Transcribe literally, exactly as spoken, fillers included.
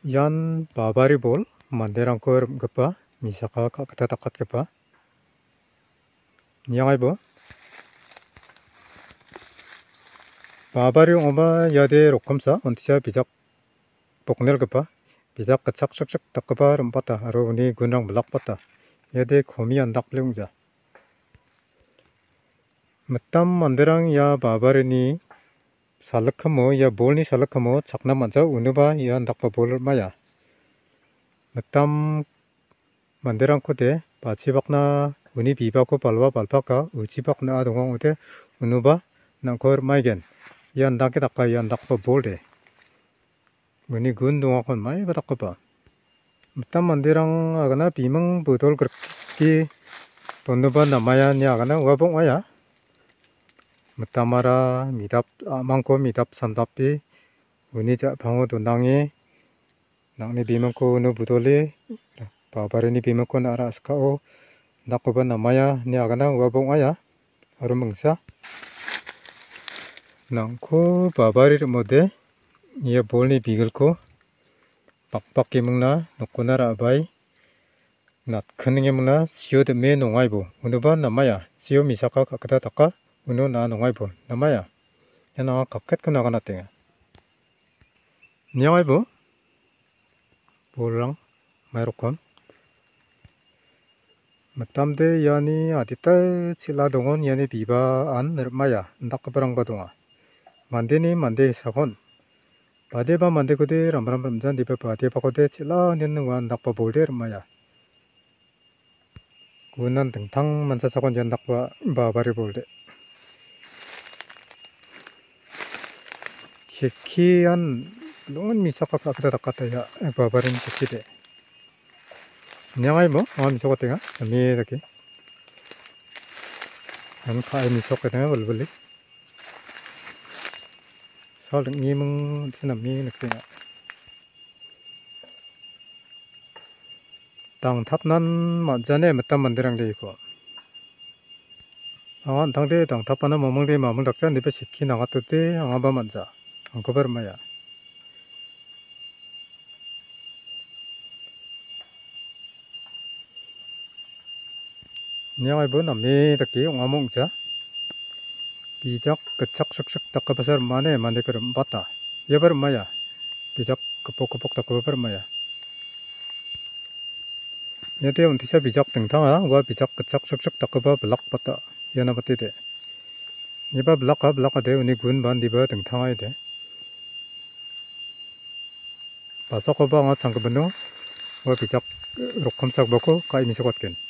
Yan babari bol manderang ko gapa misaka ka katakat gapa nyai bo babari oba yade rokomsa ontisa bijak poknel gapa bijak kacak sak sak takapa rempata aro uni gunang belak pata yade komi andak leungja metam manderang ya babari ni salakamo ya bolni salakamo chakna manca unuba ya andakpa bol maya metam manderang kode bachibakna uni bibako balwa balpaka uchibakna adongang ode unuba nangkor maigen ya andake dakka ya andakpa bolde uni gun dongakon mai badakpa metam manderang agana bimang bodol gerki donuba namaya ni agana wabong maya metamara midap amangko midap samdapi uni ja bango dondangi nakni bimangko unu budoli babarini bimangko nara askao nakoba namaya ni agana wabong aya aro mengsa nangko babari mode ia bolni bigelko bakbaki mengna nokonara abai nat keninge mengna sio de me nongaibo unuba namaya sio misaka kakata taka uno na nongaibo namaya yana kaket ko nagana tenga nyaibo bolang mairokon metamde yani adita cila dongon yani biba an nermaya ndak barang badonga mandeni mande sakon badeba mande kode ramram ramjan diba badeba kode cila neneng wan ndak bolde remaya gunan tengtang mansa sakon jan ndak ba babari bolde sekian longan misaka kakata takata ya babarin kecide nyai mo ah misaka tenga ami daki an kai misaka tenga bulbuli sal ngimeng sinami naksenga tang tapnan majane metam mandirang deiko awan tangde tang tapana momongde mamung dakjan dibe sikki nagatute angaba manja angko bermaya nyai bo nami daki ngamong ja bijak kecak sak sak tak besar mane mane kerem bata ya bermaya bijak kepok kepok tak bermaya yate untisa bijak tengtanga wa bijak kecak sak sak tak belak bata yana batide niba belak ka belak ade uni gun ban diba tengtanga ide pasok ba nga changkebenu wa bijak rokom sak bako kai misokotken